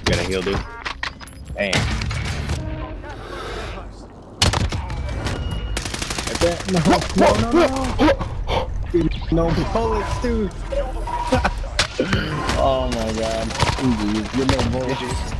Gotta heal, dude. Damn. No bullets, dude. Oh my god. You're no bullets.